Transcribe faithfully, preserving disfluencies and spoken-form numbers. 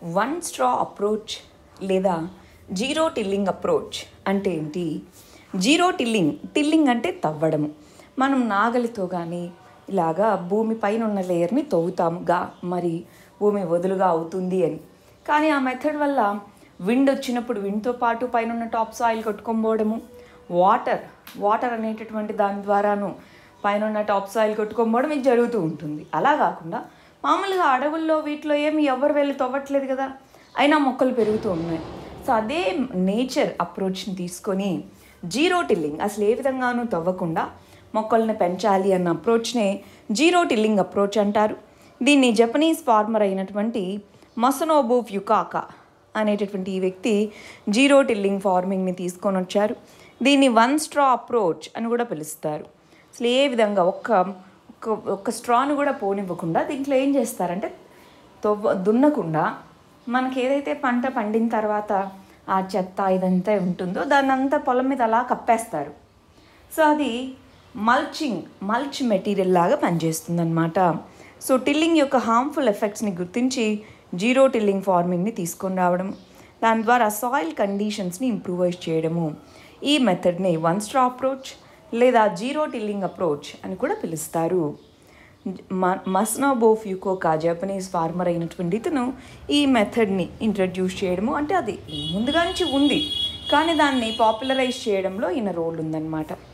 One straw approach లేదా zero tilling approach అంటే ఏంటి? జీరో టిల్లింగ్ టిల్లింగ్ అంటే తవ్వడము. మనం నాగలితో కానీ ఇలాగా భూమి పైన ఉన్న లేయర్ని తవ్వుతాముగా, మరి భూమి వదులుగా అవుతుంది అని. కానీ ఆ మెథడ్ వల్ల విండ్ వచ్చినప్పుడు విండ్తో పాటు పైన ఉన్న టాప్ సాయిల్ కొట్టుకోపోవడము, వాటర్ వాటర్ అనేటటువంటి దాని ద్వారాను పైన ఉన్న టాప్ సాయిల్ కొట్టుకోపోవడం ఇది జరుగుతూ ఉంటుంది. అలా కాకుండా మామూలుగా అడవుల్లో వీటిలో ఏమి ఎవరు వెళ్ళి తవ్వట్లేదు కదా, అయినా మొక్కలు పెరుగుతూ ఉన్నాయి. సో అదే నేచర్ అప్రోచ్ని తీసుకొని జీరో టిల్లింగ్, అసలు ఏ విధంగానూ తవ్వకుండా మొక్కల్ని పెంచాలి అన్న అప్రోచ్నే జీరో టిల్లింగ్ అప్రోచ్ అంటారు. దీన్ని జపనీస్ ఫార్మర్ అయినటువంటి మసనోబు ఫ్యుకాకా అనేటటువంటి ఈ వ్యక్తి జీరో టిల్లింగ్ ఫార్మింగ్ని తీసుకొని వచ్చారు. దీన్ని వన్ స్ట్రా అప్రోచ్ అని కూడా పిలుస్తారు. అసలు ఏ విధంగా ఒక్క ఒక్క ఒక్క స్ట్రాను కూడా పోనివ్వకుండా దీంట్లో ఏం చేస్తారంటే తవ్వ దున్నకుండా మనకి ఏదైతే పంట పండిన తర్వాత ఆ చెత్త ఇదంతా ఉంటుందో దాన్ని అంతా పొలం మీద అలా కప్పేస్తారు. సో అది మల్చింగ్ మల్చ్ మెటీరియల్ లాగా పనిచేస్తుంది అన్నమాట. సో టిల్లింగ్ యొక్క హార్మ్ఫుల్ ఎఫెక్ట్స్ని గుర్తించి జీరో టిల్లింగ్ ఫార్మింగ్ని తీసుకొని రావడం, దాని ద్వారా సాయిల్ కండిషన్స్ని ఇంప్రూవైజ్ చేయడము, ఈ మెథడ్ని వన్ స్ట్రా అప్రోచ్ లేదా జీరో టిల్లింగ్ అప్రోచ్ అని కూడా పిలుస్తారు. మ మసనోబు ఫ్యుకాకా జపనీస్ ఫార్మర్ అయినటువంటి ఇతను ఈ మెథడ్ని ఇంట్రడ్యూస్ చేయడము, అంటే అది ముందుగా నుంచి ఉంది కానీ దాన్ని పాపులరైజ్ చేయడంలో ఈయన రోల్ ఉందన్నమాట.